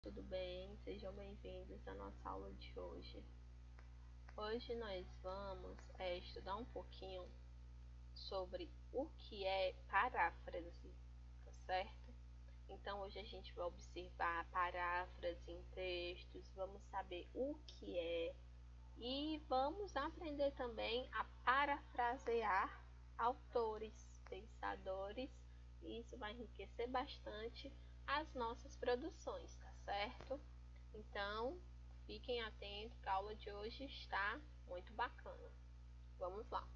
tudo bem? Sejam bem-vindos à nossa aula de hoje. Hoje nós vamos estudar um pouquinho sobre o que é paráfrase, tá certo? Então hoje a gente vai observar a paráfrase em textos, vamos saber o que é e vamos aprender também a parafrasear autores, pensadores, e isso vai enriquecer bastante as nossas produções, tá certo? Então, fiquem atentos que a aula de hoje está muito bacana. Vamos lá.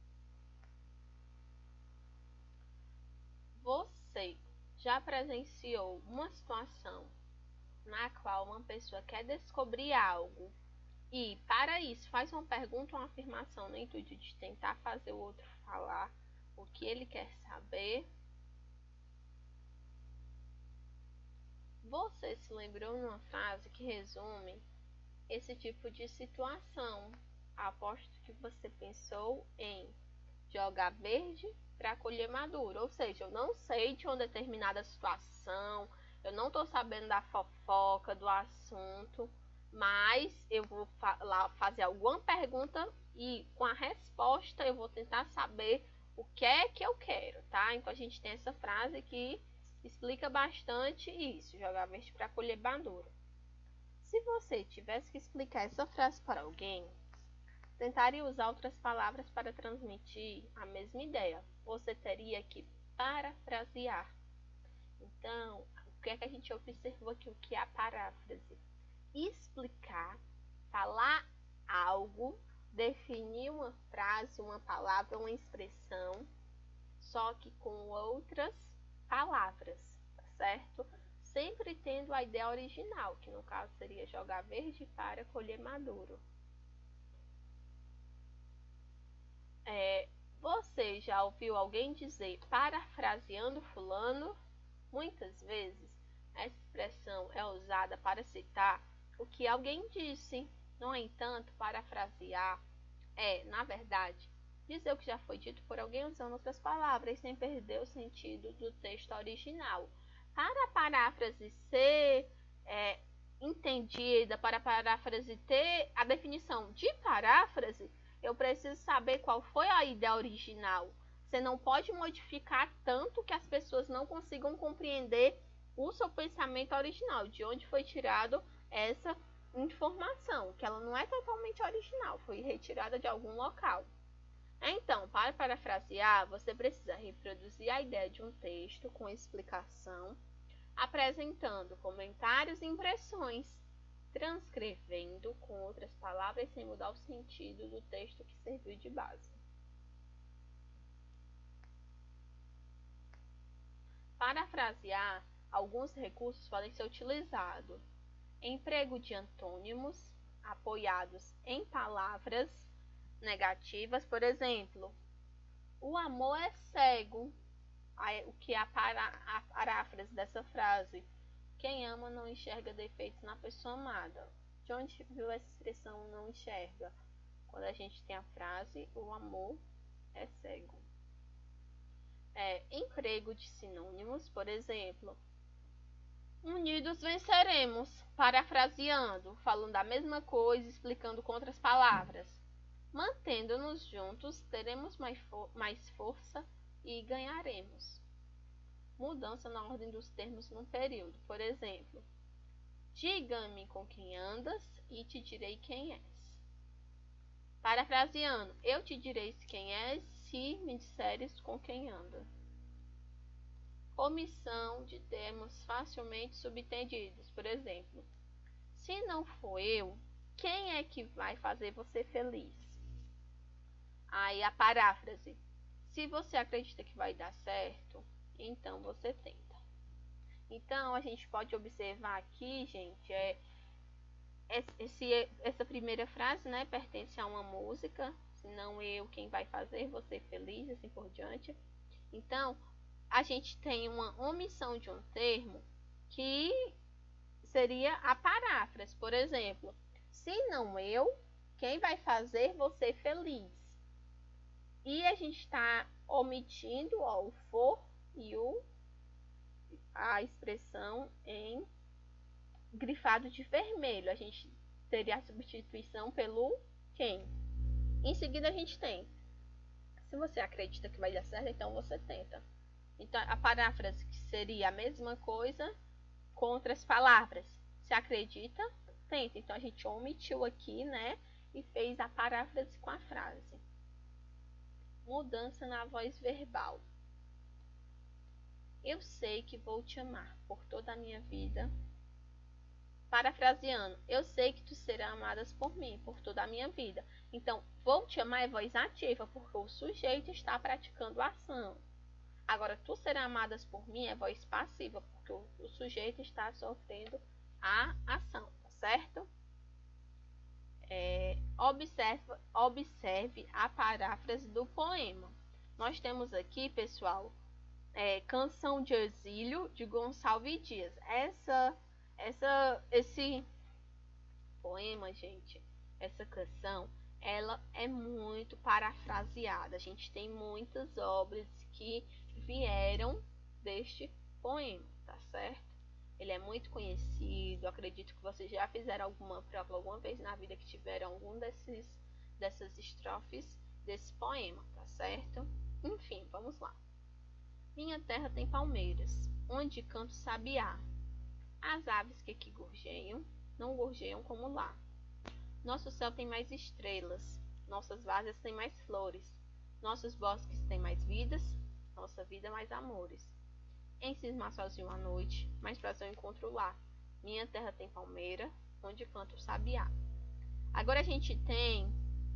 Você já presenciou uma situação na qual uma pessoa quer descobrir algo e, para isso, faz uma pergunta ou uma afirmação no intuito de tentar fazer o outro falar o que ele quer saber? Você se lembrou de uma frase que resume esse tipo de situação? Aposto que você pensou em jogar verde para colher maduro, ou seja, eu não sei de uma determinada situação, eu não estou sabendo da fofoca, do assunto, mas eu vou lá fazer alguma pergunta e com a resposta eu vou tentar saber o que é que eu quero, tá? Então a gente tem essa frase que explica bastante isso, jogar verde para colher maduro. Se você tivesse que explicar essa frase para alguém, tentaria usar outras palavras para transmitir a mesma ideia. Você teria que parafrasear. Então, o que é que a gente observou aqui? O que é a paráfrase? Explicar, falar algo, definir uma frase, uma palavra, uma expressão, só que com outras palavras, tá certo? Sempre tendo a ideia original, que no caso seria jogar verde para colher maduro. Você já ouviu alguém dizer parafraseando fulano? Muitas vezes, essa expressão é usada para citar o que alguém disse. No entanto, parafrasear na verdade, dizer o que já foi dito por alguém usando outras palavras, sem perder o sentido do texto original. Para a paráfrase ser entendida, para a paráfrase ter a definição de paráfrase, eu preciso saber qual foi a ideia original. Você não pode modificar tanto que as pessoas não consigam compreender o seu pensamento original, de onde foi tirado essa informação, que ela não é totalmente original, foi retirada de algum local. Então, para parafrasear, você precisa reproduzir a ideia de um texto com explicação, apresentando comentários e impressões, transcrevendo com outras palavras sem mudar o sentido do texto que serviu de base. Parafrasear, alguns recursos podem ser utilizados. Emprego de antônimos apoiados em palavras negativas, por exemplo, o amor é cego. O que é a paráfrase dessa frase? Quem ama não enxerga defeitos na pessoa amada. De onde viu essa expressão não enxerga? Quando a gente tem a frase o amor é cego. Emprego de sinônimos, por exemplo, unidos venceremos, parafraseando, falando da mesma coisa, explicando com outras palavras. Mantendo-nos juntos, teremos mais força e ganharemos. Mudança na ordem dos termos num período. Por exemplo, diga-me com quem andas e te direi quem és. Parafraseando, eu te direi quem és se me disseres com quem anda. Omissão de termos facilmente subentendidos. Por exemplo, se não for eu, quem é que vai fazer você feliz? Aí a paráfrase. Se você acredita que vai dar certo, então você tenta. Então a gente pode observar aqui, gente, essa primeira frase, né, pertence a uma música. Se não eu, quem vai fazer você feliz, assim por diante. Então a gente tem uma omissão de um termo que seria a paráfrase. Por exemplo, se não eu, quem vai fazer você feliz? E a gente está omitindo o for e a expressão em grifado de vermelho. A gente teria a substituição pelo quem. Em seguida a gente tem, se você acredita que vai dar certo, então você tenta. Então a paráfrase que seria a mesma coisa com outras palavras. Se acredita, tenta. Então a gente omitiu aqui, né? E fez a paráfrase com a frase. Mudança na voz verbal. Eu sei que vou te amar por toda a minha vida. Parafraseando, eu sei que tu serás amadas por mim, por toda a minha vida. Então, vou te amar é voz ativa, porque o sujeito está praticando a ação. Agora, tu serás amadas por mim é voz passiva, porque o sujeito está sofrendo a ação, tá certo? Observe a paráfrase do poema. Nós temos aqui, pessoal, Canção de Exílio, de Gonçalves Dias. Esse poema, gente, essa canção, ela é muito parafraseada. A gente tem muitas obras que vieram deste poema, tá certo? Ele é muito conhecido. Acredito que vocês já fizeram alguma prova alguma vez na vida que tiveram algum dessas estrofes desse poema, tá certo? Enfim, vamos lá. Minha terra tem palmeiras, onde canta o sabiá. As aves que aqui gorjeiam, não gorjeiam como lá. Nosso céu tem mais estrelas, nossas várzeas têm mais flores, nossos bosques têm mais vidas, nossa vida mais amores. Em cismar sozinho à noite, mais prazer eu encontro lá. Minha terra tem palmeira, onde canta o sabiá. Agora a gente tem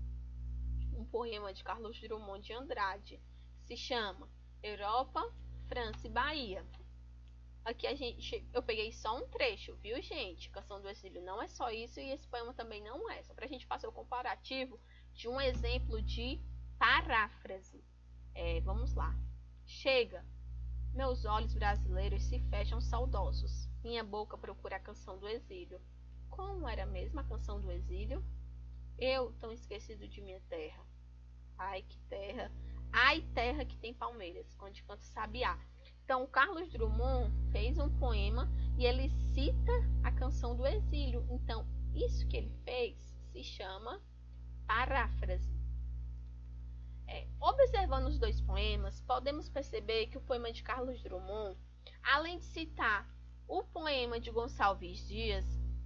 um poema de Carlos Drummond de Andrade, que se chama Europa, França e Bahia. Aqui eu peguei só um trecho, viu, gente? Canção do Exílio não é só isso e esse poema também não é. Só pra gente fazer o comparativo de um exemplo de paráfrase. Vamos lá. Chega, meus olhos brasileiros se fecham saudosos. Minha boca procura a canção do exílio. Como era mesmo a canção do exílio? Eu, tão esquecido de minha terra. Ai, que terra! Ai, terra que tem palmeiras, onde canta o sabiá. Então, o Carlos Drummond fez um poema e ele cita a canção do exílio. Então, isso que ele fez se chama paráfrase. Observando os dois poemas, podemos perceber que o poema de Carlos Drummond, além de citar o poema de Gonçalves Dias,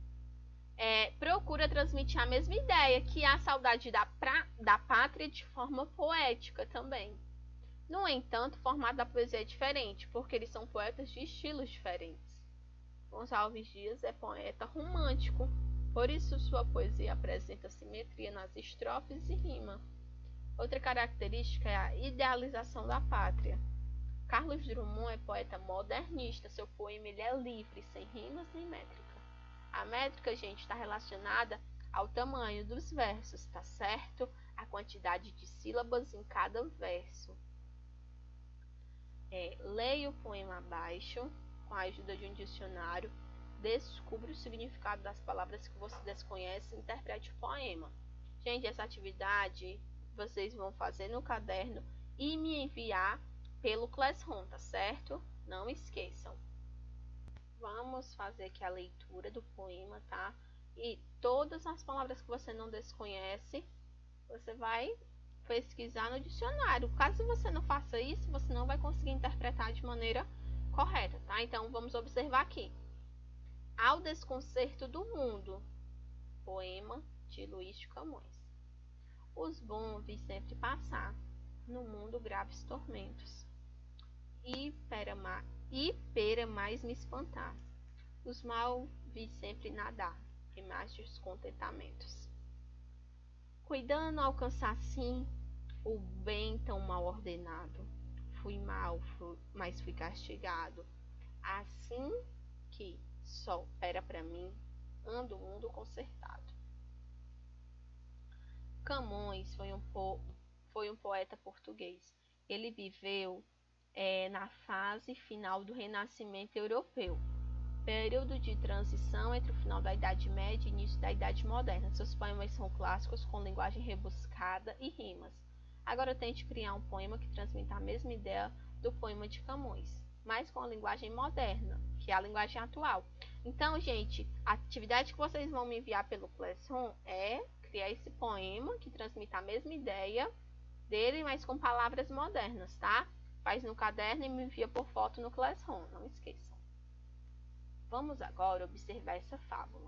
procura transmitir a mesma ideia, que é a saudade da pátria de forma poética também. No entanto, o formato da poesia é diferente, porque eles são poetas de estilos diferentes. Gonçalves Dias é poeta romântico, por isso sua poesia apresenta simetria nas estrofes e rima. Outra característica é a idealização da pátria. Carlos Drummond é poeta modernista, seu poema ele é livre, sem rimas nem métrica. A métrica, gente, está relacionada ao tamanho dos versos, tá certo? A quantidade de sílabas em cada verso. Leia o poema abaixo, com a ajuda de um dicionário, descubra o significado das palavras que você desconhece e interprete o poema. Gente, essa atividade vocês vão fazer no caderno e me enviar pelo Classroom, tá certo? Não esqueçam. Vamos fazer aqui a leitura do poema, tá? E todas as palavras que você não desconhece, você vai pesquisar no dicionário. Caso você não faça isso, você não vai conseguir interpretar de maneira correta, tá? Então, vamos observar aqui. Ao desconcerto do mundo, poema de Luís de Camões. Os bons vi sempre passar, no mundo graves tormentos, e pera mais me espantar. Os mal vi sempre nadar, em mais descontentamentos. Cuidando alcançar sim o bem tão mal ordenado. Fui mal, mas fui castigado. Assim que só pera pra mim, anda o mundo consertado. Camões foi um poeta português. Ele viveu na fase final do Renascimento Europeu, período de transição entre o final da Idade Média e início da Idade Moderna. Seus poemas são clássicos, com linguagem rebuscada e rimas. Agora tente criar um poema que transmita a mesma ideia do poema de Camões, mas com a linguagem moderna, que é a linguagem atual. Então, gente, a atividade que vocês vão me enviar pelo Classroom é criar esse poema que transmite a mesma ideia dele, mas com palavras modernas, tá? Faz no caderno e me envia por foto no Classroom, não esqueçam. Vamos agora observar essa fábula.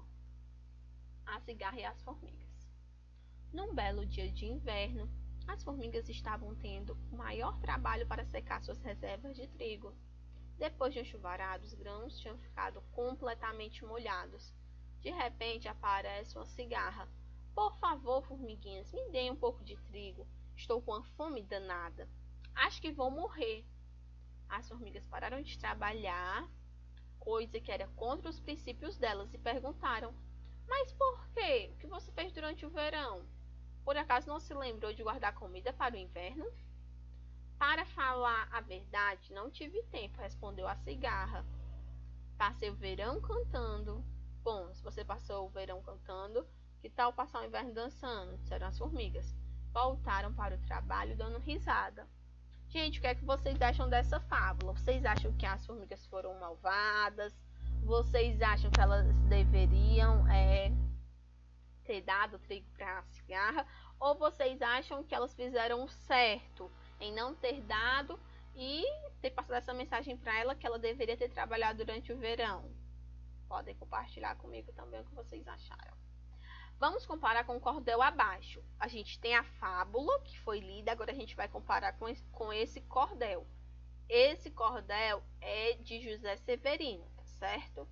A cigarra e as formigas. Num belo dia de inverno, as formigas estavam tendo o maior trabalho para secar suas reservas de trigo. Depois de um chuvarado, os grãos tinham ficado completamente molhados. De repente aparece uma cigarra. Por favor, formiguinhas, me deem um pouco de trigo. Estou com uma fome danada. Acho que vou morrer. As formigas pararam de trabalhar, coisa que era contra os princípios delas, e perguntaram: mas por quê? O que você fez durante o verão? Por acaso não se lembrou de guardar comida para o inverno? Para falar a verdade, não tive tempo, respondeu a cigarra. Passei o verão cantando. Bom, se você passou o verão cantando, que tal passar o inverno dançando? Disseram as formigas. Voltaram para o trabalho dando risada. Gente, o que é que vocês acham dessa fábula? Vocês acham que as formigas foram malvadas? Vocês acham que elas deveriam ter dado trigo para a cigarra? Ou vocês acham que elas fizeram certo em não ter dado e ter passado essa mensagem para ela que ela deveria ter trabalhado durante o verão? Podem compartilhar comigo também o que vocês acharam. Vamos comparar com o cordel abaixo. A gente tem a fábula que foi lida, agora a gente vai comparar com esse cordel. Esse cordel é de José Severino, tá certo?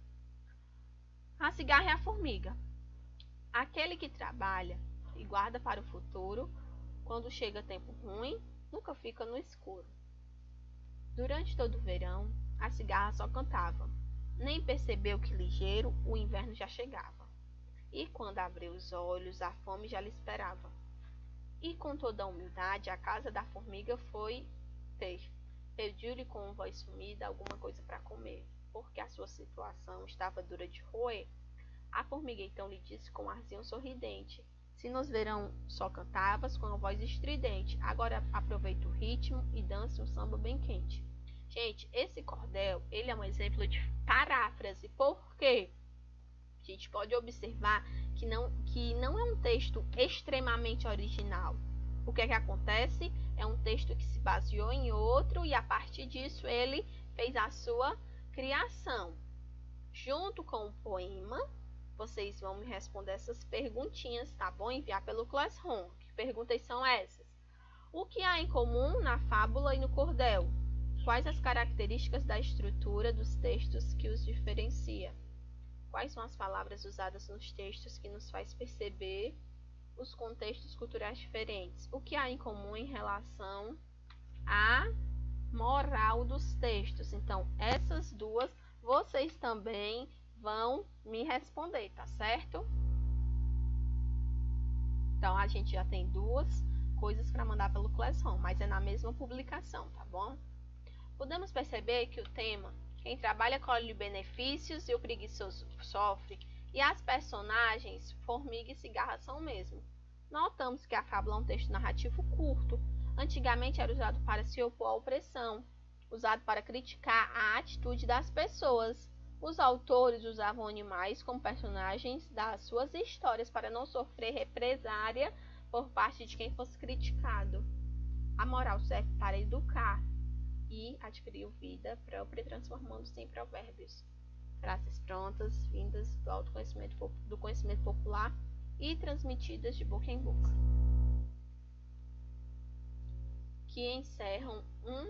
A cigarra e a formiga. Aquele que trabalha e guarda para o futuro, quando chega tempo ruim, nunca fica no escuro. Durante todo o verão, a cigarra só cantava. Nem percebeu que ligeiro o inverno já chegava. E quando abriu os olhos, a fome já lhe esperava. E com toda a humildade, a casa da formiga foi ter. Pediu-lhe com voz sumida alguma coisa para comer, porque a sua situação estava dura de roer. A formiga então lhe disse com um arzinho sorridente: se nos verão só cantavas com a voz estridente, agora aproveita o ritmo e dance um samba bem quente. Gente, esse cordel, ele é um exemplo de paráfrase. Por quê? A gente pode observar que não é um texto extremamente original. O que é que acontece? É um texto que se baseou em outro e a partir disso ele fez a sua criação. Junto com o poema, vocês vão me responder essas perguntinhas, tá bom? Enviar pelo Classroom. Que perguntas são essas? O que há em comum na fábula e no cordel? Quais as características da estrutura dos textos que os diferencia? Quais são as palavras usadas nos textos que nos faz perceber os contextos culturais diferentes? O que há em comum em relação à moral dos textos? Então, essas duas vocês também vão me responder, tá certo? Então, a gente já tem duas coisas para mandar pelo Classroom, mas é na mesma publicação, tá bom? Podemos perceber que o tema quem trabalha colhe benefícios e o preguiçoso sofre, e as personagens, formiga e cigarra, são o mesmo. Notamos que a fábula é um texto narrativo curto. Antigamente era usado para se opor à opressão, usado para criticar a atitude das pessoas. Os autores usavam animais como personagens das suas histórias para não sofrer represária por parte de quem fosse criticado. A moral serve para educar e adquiriu vida própria, transformando-se em provérbios. Frases prontas, vindas do autoconhecimento, do conhecimento popular e transmitidas de boca em boca. Que encerram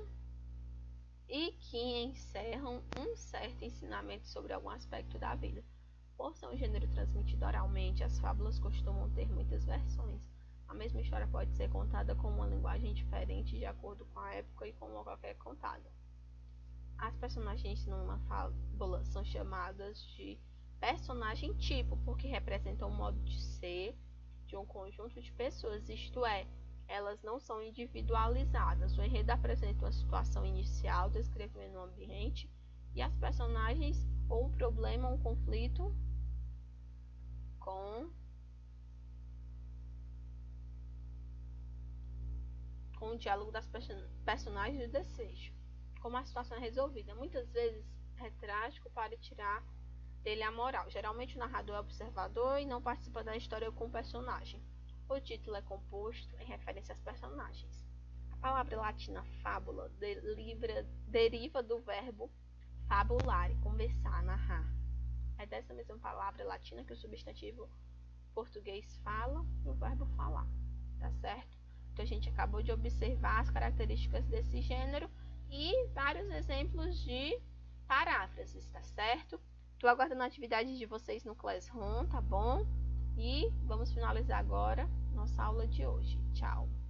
um certo ensinamento sobre algum aspecto da vida. Por ser um gênero transmitido oralmente, as fábulas costumam ter muitas versões. A mesma história pode ser contada com uma linguagem diferente de acordo com a época e com o local que é contada. As personagens numa fábula são chamadas de personagem tipo, porque representam um modo de ser de um conjunto de pessoas, isto é, elas não são individualizadas. O enredo apresenta uma situação inicial, descrevendo um ambiente, e as personagens ou um problema ou um conflito com o diálogo das personagens e o desejo. Como a situação é resolvida. Muitas vezes é trágico para tirar dele a moral. Geralmente o narrador é observador e não participa da história com o personagem. O título é composto em referência aos personagens. A palavra latina fábula deriva do verbo fabulare, conversar, narrar. É dessa mesma palavra latina que o substantivo português fala e o verbo falar, tá certo? Então a gente acabou de observar as características desse gênero e vários exemplos de paráfrases, tá certo? Estou aguardando a atividade de vocês no Classroom, tá bom? E vamos finalizar agora nossa aula de hoje. Tchau!